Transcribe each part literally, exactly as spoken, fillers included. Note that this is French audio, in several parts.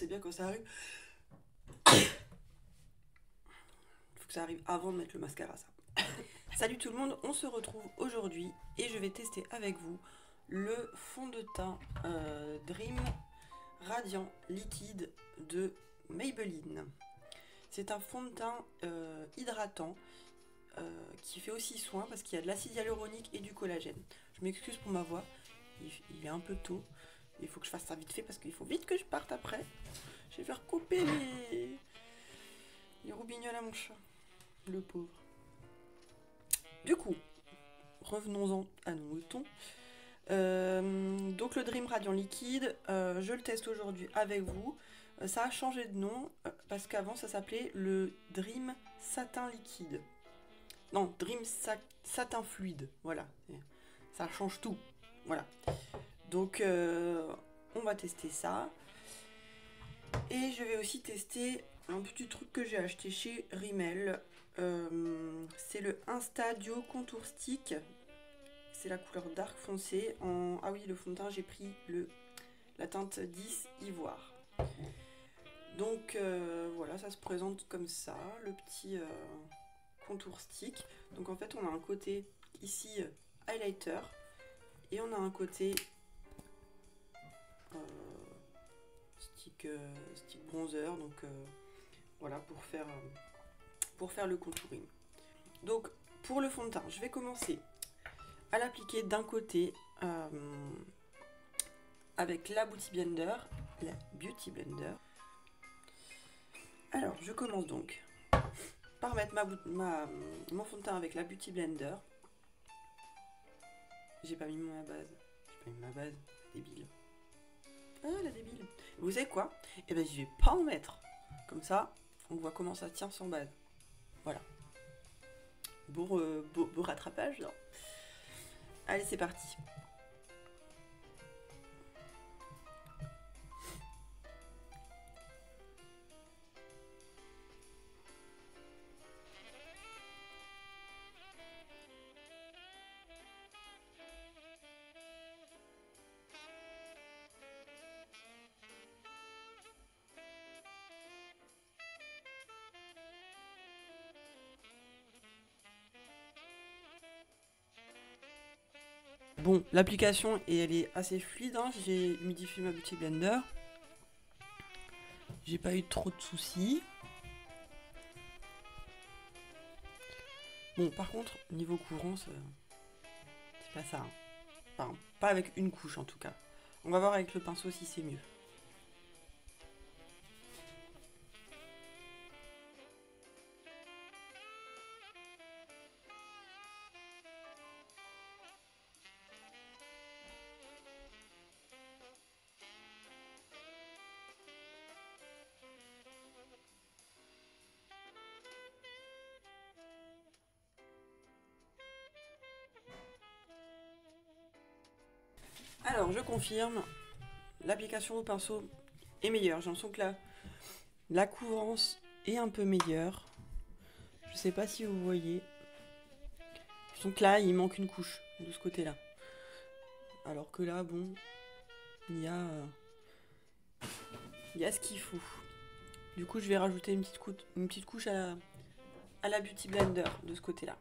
c'est bien quand ça arrive. Faut que ça arrive avant de mettre le mascara, ça. Salut tout le monde, on se retrouve aujourd'hui et je vais tester avec vous le fond de teint euh, Dream Radiant Liquide de Maybelline. C'est un fond de teint euh, hydratant euh, qui fait aussi soin parce qu'il y a de l'acide hyaluronique et du collagène. Je m'excuse pour ma voix, il, il est un peu tôt. Il faut que je fasse ça vite fait parce qu'il faut vite que je parte après. Je vais faire couper les, les roubignoles à mon chat, le pauvre. Du coup, revenons-en à nos moutons. Euh, donc le Dream Radiant Liquide, euh, je le teste aujourd'hui avec vous. Euh, ça a changé de nom euh, parce qu'avant ça s'appelait le Dream Satin Liquide. Non, Dream Sa Satin Fluide, voilà. Ça change tout, voilà. Donc euh, on va tester ça. Et je vais aussi tester un petit truc que j'ai acheté chez Rimmel. Euh, c'est le Instadio Contour Stick. C'est la couleur dark foncé. En... Ah oui, le fond de teint, j'ai pris le... la teinte dix Ivoire. Donc euh, voilà, ça se présente comme ça, le petit euh, contour stick. Donc en fait, on a un côté ici highlighter et on a un côté euh, stick, euh, stick bronzer. Donc euh, voilà, pour faire, pour faire le contouring. Donc pour le fond de teint, je vais commencer à l'appliquer d'un côté euh, avec la Beauty Blender, la Beauty Blender. Alors je commence donc par mettre ma, ma, mon fond de teint avec la Beauty Blender. J'ai pas mis ma base, j'ai pas mis ma base, débile. Ah la débile. Vous savez quoi? Eh ben je vais pas en mettre. Comme ça, on voit comment ça tient sans base. Voilà. Beau, euh, beau, beau rattrapage, non? Allez, c'est parti. Bon, l'application, elle est assez fluide, hein. J'ai humidifié ma Beauty Blender. J'ai pas eu trop de soucis. Bon, par contre, niveau couvrance, euh, c'est pas ça. Hein. Enfin, pas avec une couche en tout cas. On va voir avec le pinceau si c'est mieux. Alors, je confirme, l'application au pinceau est meilleure. J'ai l'impression que la, la couvrance est un peu meilleure. Je sais pas si vous voyez. Donc là, il manque une couche de ce côté-là. Alors que là, bon, il y a, euh, il y a ce qu'il faut. Du coup, je vais rajouter une petite, couche, une petite couche à la, à la Beauty Blender de ce côté-là.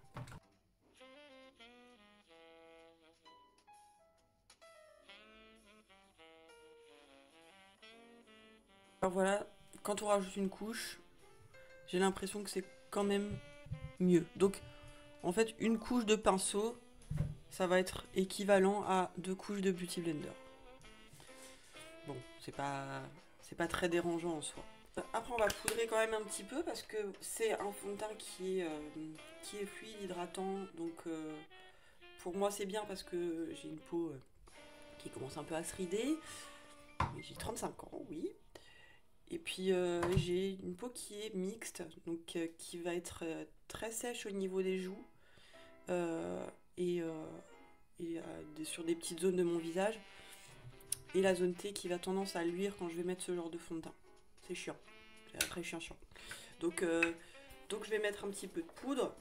Alors voilà, quand on rajoute une couche, j'ai l'impression que c'est quand même mieux. Donc, en fait, une couche de pinceau, ça va être équivalent à deux couches de Beauty Blender. Bon, c'est pas, c'est pas très dérangeant en soi. Après, on va poudrer quand même un petit peu parce que c'est un fond de teint qui est, euh, qui est fluide, hydratant. Donc, euh, pour moi, c'est bien parce que j'ai une peau euh, qui commence un peu à se rider. J'ai trente-cinq ans, oui. Et puis euh, j'ai une peau qui est mixte, donc euh, qui va être euh, très sèche au niveau des joues euh, et, euh, et euh, sur des petites zones de mon visage. Et la zone T qui va tendance à luire quand je vais mettre ce genre de fond de teint. C'est chiant, c'est très chiant chiant. Donc, euh, donc je vais mettre un petit peu de poudre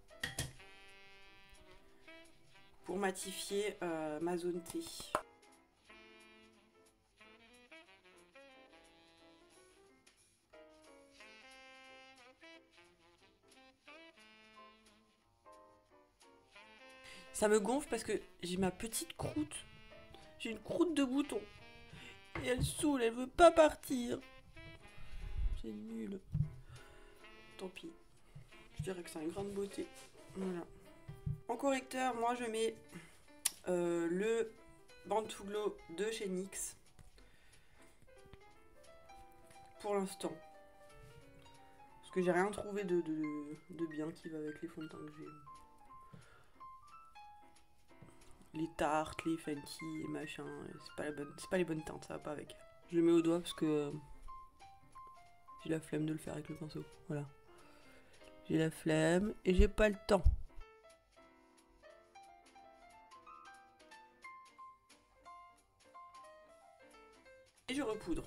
pour matifier euh, ma zone T. Ça me gonfle parce que j'ai ma petite croûte. J'ai une croûte de bouton. Et elle saoule, elle veut pas partir. C'est nul. Tant pis. Je dirais que c'est un grain de beauté. Voilà. En correcteur, moi je mets euh, le Born to Glow de chez N Y X. Pour l'instant. Parce que j'ai rien trouvé de, de, de bien qui va avec les fonds de teint que j'ai. Les tartes, les Fenty et machin, c'est pas, la bonne, c'est pas les bonnes teintes, ça va pas avec. Je le mets au doigt parce que euh, j'ai la flemme de le faire avec le pinceau. Voilà. J'ai la flemme et j'ai pas le temps. Et je repoudre.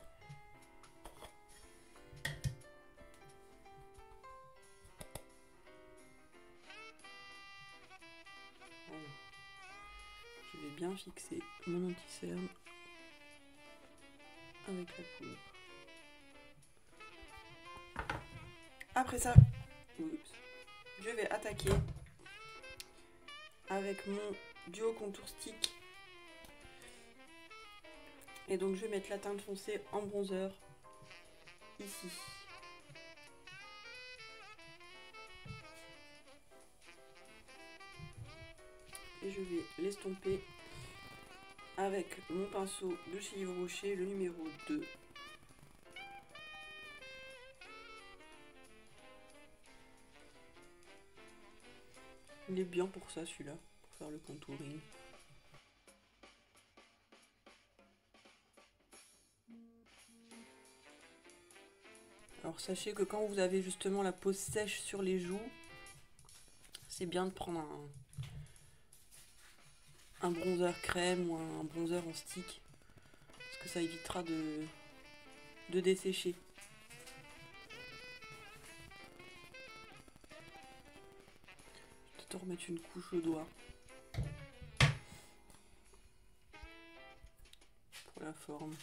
Voilà. Je vais bien fixer mon anti-cerne avec la poudre. Après ça, oups, je vais attaquer avec mon duo contour stick. Et donc je vais mettre la teinte foncée en bronzer ici. Et je vais l'estomper avec mon pinceau de chez Yves Rocher, le numéro deux. Il est bien pour ça celui-là, pour faire le contouring. Alors sachez que quand vous avez justement la peau sèche sur les joues, c'est bien de prendre un, un bronzer crème ou un bronzer en stick, parce que ça évitera de, de dessécher. Je vais te remettre une couche au doigt pour la forme.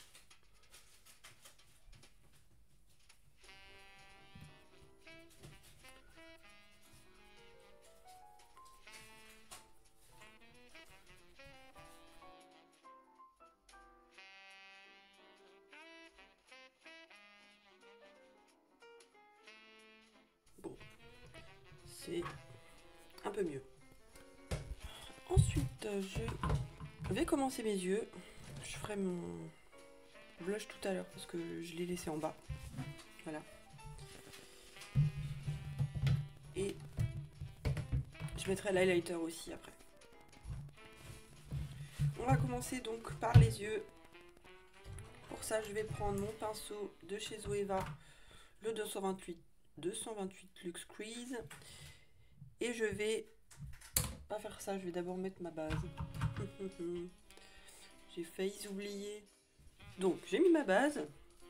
Bon, c'est un peu mieux. Ensuite, je vais commencer mes yeux. Je ferai mon blush tout à l'heure parce que je l'ai laissé en bas. Voilà. Et je mettrai l'highlighter aussi après. On va commencer donc par les yeux. Pour ça, je vais prendre mon pinceau de chez Zoeva, le deux cent vingt-huit Luxe Crease. Et je vais pas faire ça, je vais d'abord mettre ma base. J'ai failli oublier. Donc, j'ai mis ma base.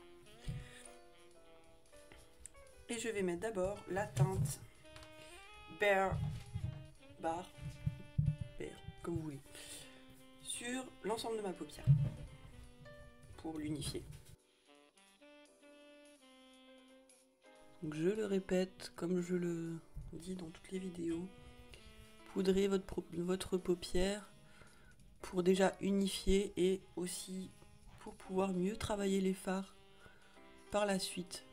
Et je vais mettre d'abord la teinte Bare, Bar, Bare, comme vous voulez, sur l'ensemble de ma paupière pour l'unifier. Donc je le répète, comme je le dis dans toutes les vidéos, poudrez votre, votre paupière pour déjà unifier et aussi pour pouvoir mieux travailler les fards par la suite.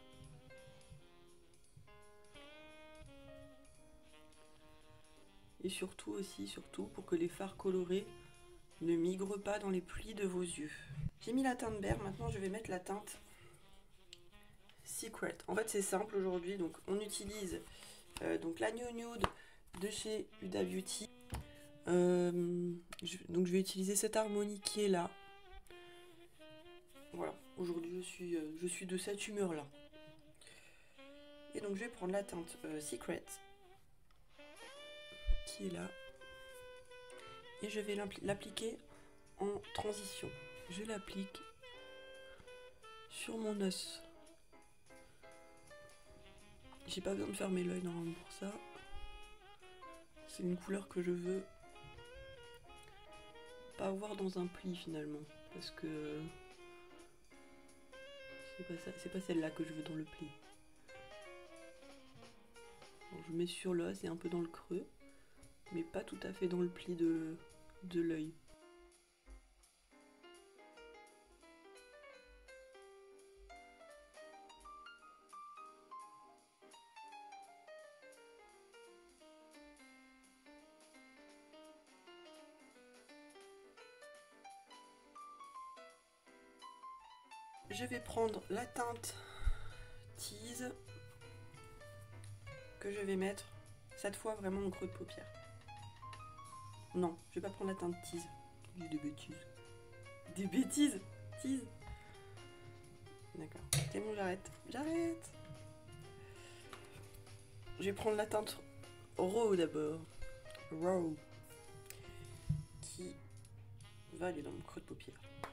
Et surtout aussi, surtout pour que les fards colorés ne migrent pas dans les plis de vos yeux. J'ai mis la teinte Bare, maintenant je vais mettre la teinte Secret. En fait c'est simple aujourd'hui, donc on utilise euh, donc la New Nude de chez Huda Beauty. Euh, je, donc je vais utiliser cette harmonie qui est là. Voilà, aujourd'hui je suis, euh, je suis de cette humeur là. Et donc je vais prendre la teinte euh, Secret qui est là. Et je vais l'appliquer en transition. Je l'applique sur mon os. J'ai pas besoin de fermer l'œil normalement pour ça. C'est une couleur que je veux pas avoir dans un pli finalement. Parce que c'est pas, ça, c'est pas celle-là que je veux dans le pli. Donc je mets sur l'os et un peu dans le creux. mais pas tout à fait dans le pli de, de l'œil. Je vais prendre la teinte Tease que je vais mettre cette fois vraiment au creux de paupière. Non, je vais pas prendre la teinte Tease. Je dis des bêtises. Des bêtises Tease. D'accord. C'est bon, j'arrête. J'arrête. Je vais prendre la teinte Raw d'abord. Raw. Qui va aller dans mon creux de paupière.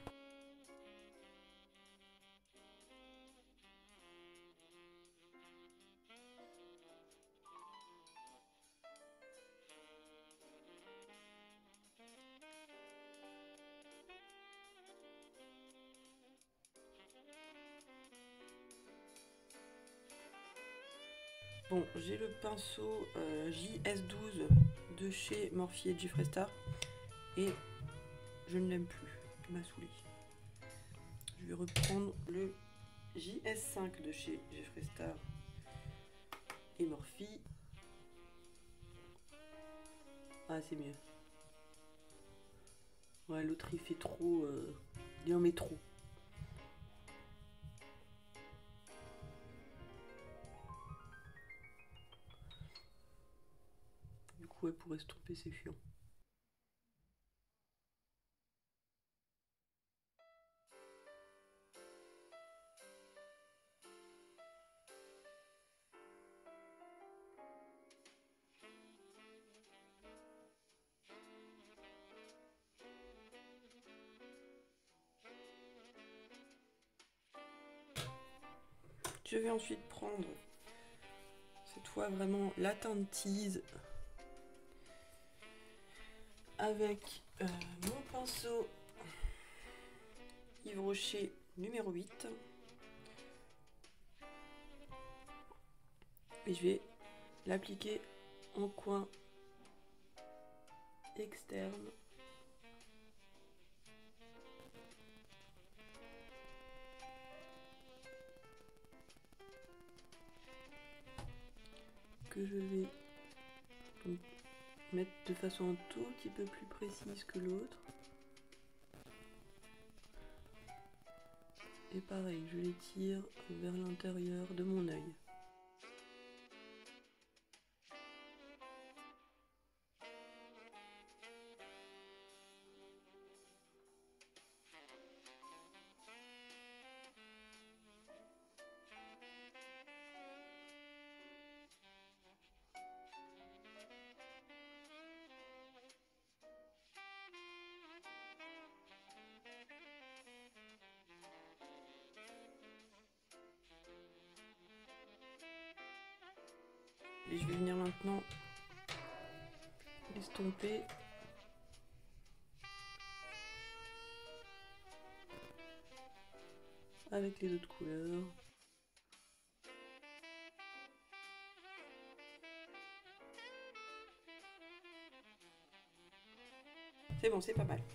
Bon, j'ai le pinceau euh, J S douze de chez Morphe et Jeffree Star et je ne l'aime plus, il m'a saoulé. Je vais reprendre le J S cinq de chez Jeffree Star et Morphe. Ah, c'est mieux. Ouais, l'autre il fait trop, euh, il en met trop. Du coup, elle pourrait se tromper, c'est chiant. Je vais ensuite prendre cette fois vraiment la teinte Tease avec euh, mon pinceau Yves Rocher numéro huit et je vais l'appliquer en coin externe. Que je vais donc mettre de façon un tout petit peu plus précise que l'autre. Et pareil, je les tire vers l'intérieur de mon œil. Et je vais venir maintenant l'estomper avec les autres couleurs. C'est bon, c'est pas mal.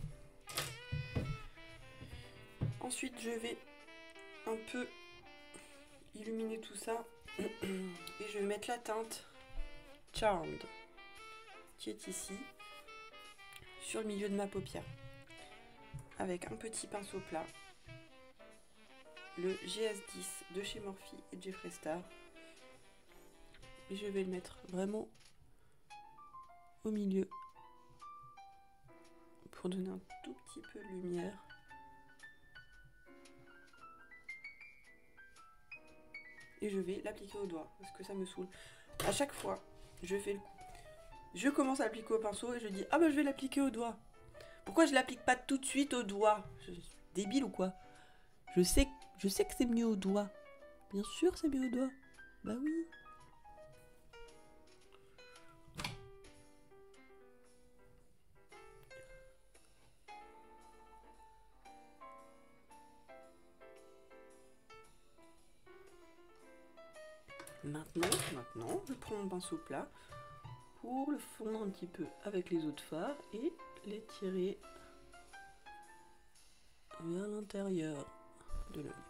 Ensuite, je vais un peu illuminer tout ça et je vais mettre la teinte Charmed qui est ici sur le milieu de ma paupière avec un petit pinceau plat, le G S dix de chez Morphe et Jeffree Star, et je vais le mettre vraiment au milieu pour donner un tout petit peu de lumière. Et je vais l'appliquer au doigt parce que ça me saoule. À chaque fois, je fais le coup. Je commence à appliquer au pinceau et je dis ah bah je vais l'appliquer au doigt. Pourquoi je l'applique pas tout de suite au doigt? Je suis débile ou quoi? Je sais, je sais que c'est mieux au doigt. Bien sûr c'est mieux au doigt. Bah oui. Maintenant, maintenant, je prends mon pinceau plat pour le fondre un petit peu avec les autres fards et les tirer vers l'intérieur de l'œil.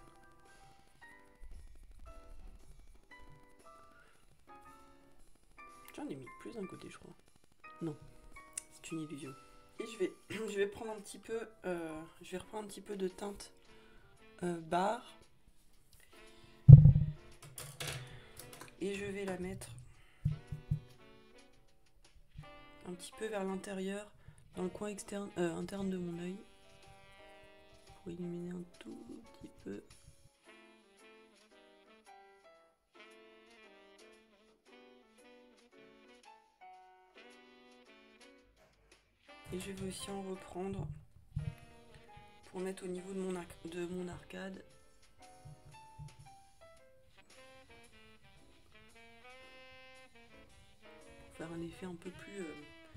J'en ai mis plus d'un côté, je crois. Non, c'est une illusion. Et je vais, je vais prendre un petit peu, euh, je vais reprendre un petit peu de teinte euh, barre. Et je vais la mettre un petit peu vers l'intérieur, dans le coin externe, euh, interne de mon œil, pour illuminer un tout petit peu. Et je vais aussi en reprendre pour mettre au niveau de mon, de mon arcade. Pour faire un effet un peu plus, euh,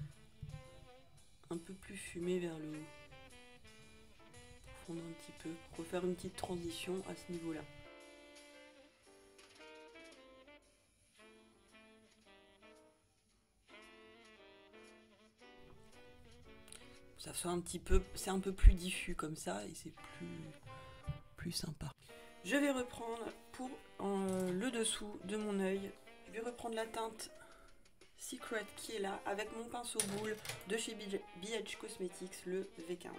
un peu plus fumé vers le haut. Pour fondre un petit peu, pour faire une petite transition à ce niveau-là. Ça soit un petit peu, c'est un peu plus diffus comme ça et c'est plus, plus sympa. Je vais reprendre pour euh, le dessous de mon œil, je vais reprendre la teinte Secret qui est là avec mon pinceau boule de chez B H Cosmetics, le V quinze.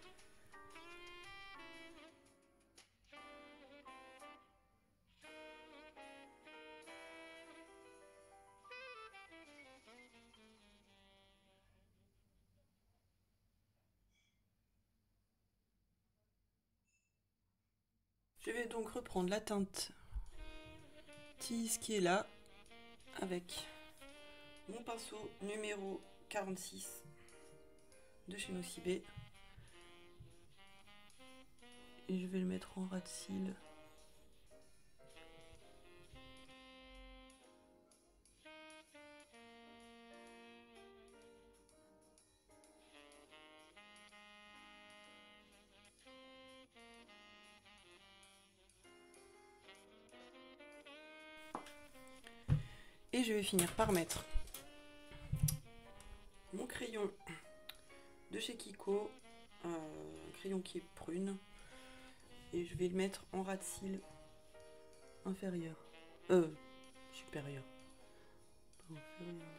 Je vais donc reprendre la teinte Tease qui est là avec mon pinceau numéro quarante-six de chez Nocibé. Et je vais le mettre en ras de cils. Et je vais finir par mettre mon crayon de chez Kiko, euh, un crayon qui est prune, et je vais le mettre en ras de cils inférieur, euh, supérieur, pas inférieur.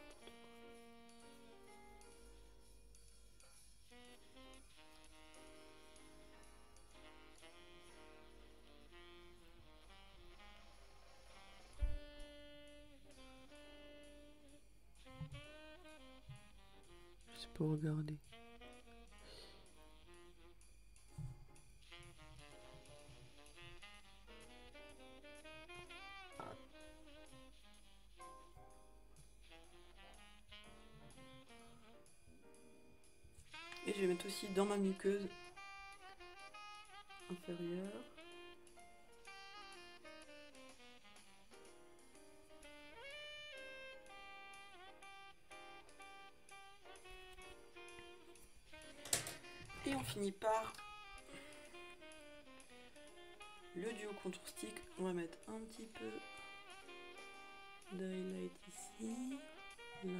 C'est pour regarder. Et je vais mettre aussi dans ma muqueuse inférieure. Et on finit par le duo contour stick. On va mettre un petit peu d'highlight ici, là.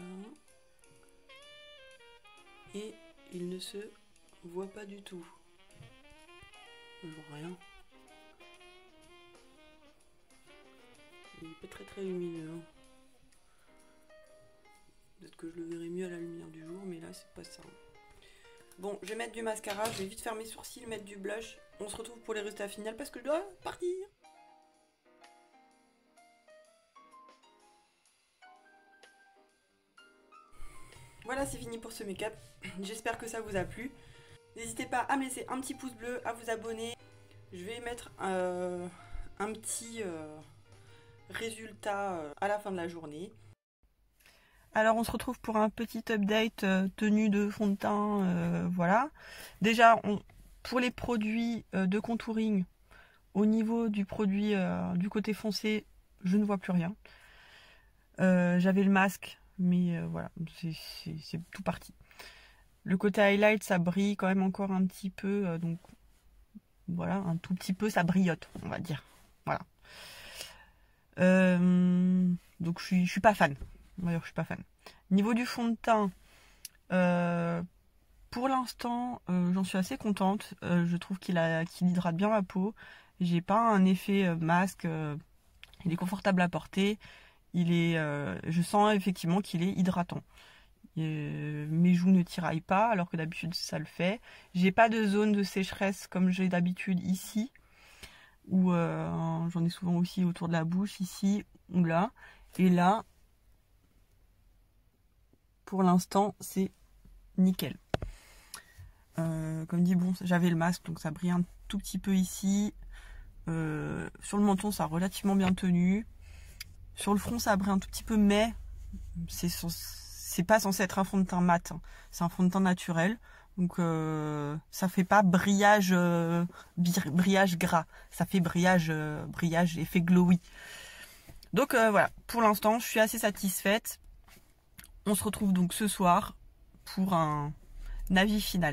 Et il ne se voit pas du tout. Je vois rien. Il n'est pas très très lumineux. Hein. Peut-être que je le verrai mieux à la lumière du jour, mais là c'est pas ça. Bon, je vais mettre du mascara, je vais vite faire mes sourcils, mettre du blush. On se retrouve pour les résultats finaux parce que je dois partir. Voilà, c'est fini pour ce make-up. J'espère que ça vous a plu. N'hésitez pas à me laisser un petit pouce bleu, à vous abonner. Je vais mettre euh, un petit euh, résultat euh, à la fin de la journée. Alors on se retrouve pour un petit update euh, tenue de fond de teint, euh, voilà. Déjà, on, pour les produits euh, de contouring, au niveau du produit euh, du côté foncé, je ne vois plus rien. Euh, J'avais le masque, mais euh, voilà, c'est tout parti. Le côté highlight, ça brille quand même encore un petit peu, euh, donc voilà, un tout petit peu, ça brillote, on va dire. Voilà. Euh, donc je suis, je suis pas fan. D'ailleurs, je suis pas fan. Niveau du fond de teint, euh, pour l'instant, euh, j'en suis assez contente. Euh, je trouve qu'il a, qu'il hydrate bien ma peau. J'ai pas un effet euh, masque. Euh, il est confortable à porter. Il est, euh, je sens effectivement qu'il est hydratant. Euh, mes joues ne tiraillent pas, alors que d'habitude ça le fait. J'ai pas de zone de sécheresse comme j'ai d'habitude ici, où euh, j'en ai souvent aussi autour de la bouche, ici ou là. Et là, pour l'instant, c'est nickel. Euh, comme dit, bon, j'avais le masque, donc ça brille un tout petit peu ici. Euh, sur le menton, ça a relativement bien tenu. Sur le front, ça brille un tout petit peu, mais c'est pas censé être un fond de teint mat. Hein. C'est un fond de teint naturel. Donc euh, ça fait pas brillage euh, brillage gras. Ça fait brillage, euh, brillage effet glowy. Donc euh, voilà, pour l'instant, je suis assez satisfaite. On se retrouve donc ce soir pour un avis final.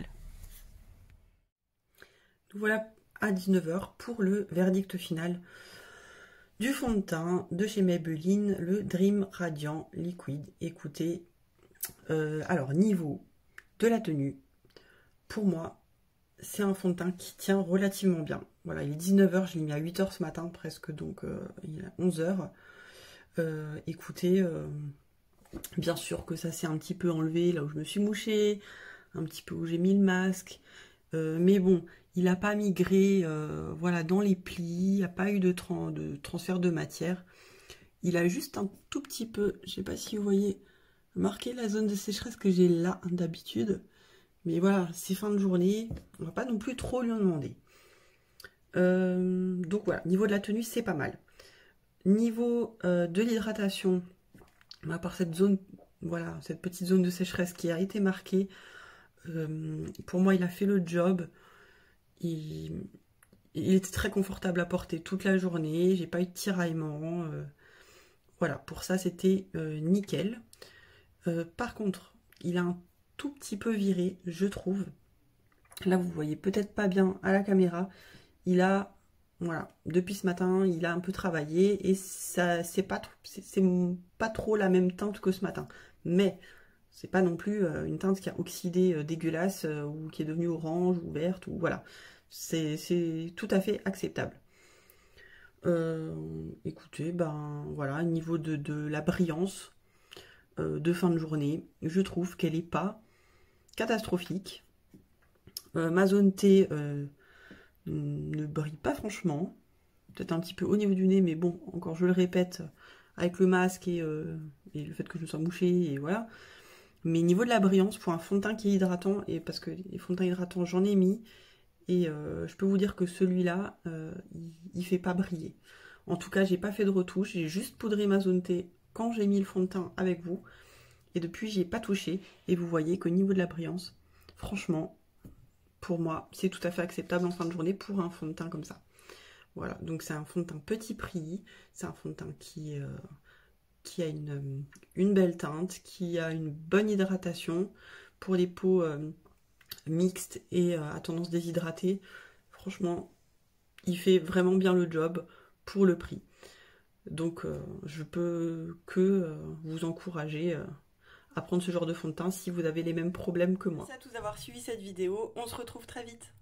Nous voilà à dix-neuf heures pour le verdict final du fond de teint de chez Maybelline, le Dream Radiant Liquid. Écoutez, euh, alors niveau de la tenue, pour moi, c'est un fond de teint qui tient relativement bien. Voilà, il est dix-neuf heures, je l'ai mis à huit heures ce matin presque, donc euh, il est onze heures. Euh, écoutez, euh, bien sûr que ça s'est un petit peu enlevé là où je me suis mouchée, un petit peu où j'ai mis le masque, euh, mais bon, il n'a pas migré euh, voilà, dans les plis, il n'y a pas eu de, tra de transfert de matière. Il a juste un tout petit peu, je ne sais pas si vous voyez, marqué la zone de sécheresse que j'ai là d'habitude. Mais voilà, c'est fin de journée, on va pas non plus trop lui en demander. Euh, donc voilà, niveau de la tenue, c'est pas mal. Niveau euh, de l'hydratation, à part cette zone, voilà, cette petite zone de sécheresse qui a été marquée, euh, pour moi, il a fait le job. Il, il était très confortable à porter toute la journée, j'ai pas eu de tiraillement. Euh, voilà, pour ça, c'était euh, nickel. Euh, par contre, il a un tout petit peu viré, je trouve. Là, vous voyez peut-être pas bien à la caméra. Il a, voilà, depuis ce matin, il a un peu travaillé et ça, c'est pas, c'est pas trop la même teinte que ce matin. Mais c'est pas non plus une teinte qui a oxydé euh, dégueulasse euh, ou qui est devenue orange ou verte ou voilà. C'est tout à fait acceptable. Euh, écoutez, ben voilà, au niveau de, de la brillance euh, de fin de journée, je trouve qu'elle est pas catastrophique. Euh, ma zone T euh, ne brille pas franchement. Peut-être un petit peu au niveau du nez, mais bon, encore je le répète, avec le masque et, euh, et le fait que je me sois mouchée, et voilà. Mais niveau de la brillance, pour un fond de teint qui est hydratant, et parce que les fonds de teint hydratants, j'en ai mis, et euh, je peux vous dire que celui-là, euh, il, il fait pas briller. En tout cas, j'ai pas fait de retouche, j'ai juste poudré ma zone T quand j'ai mis le fond de teint avec vous, et depuis, j'y ai pas touché, et vous voyez qu'au niveau de la brillance, franchement, pour moi, c'est tout à fait acceptable en fin de journée pour un fond de teint comme ça. Voilà, donc c'est un fond de teint petit prix, c'est un fond de teint qui, euh, qui a une, une belle teinte, qui a une bonne hydratation pour les peaux euh, mixtes et euh, à tendance déshydratée. Franchement, il fait vraiment bien le job pour le prix. Donc euh, je peux que euh, vous encourager euh, à prendre ce genre de fond de teint si vous avez les mêmes problèmes que moi. Merci à tous d'avoir suivi cette vidéo, on se retrouve très vite.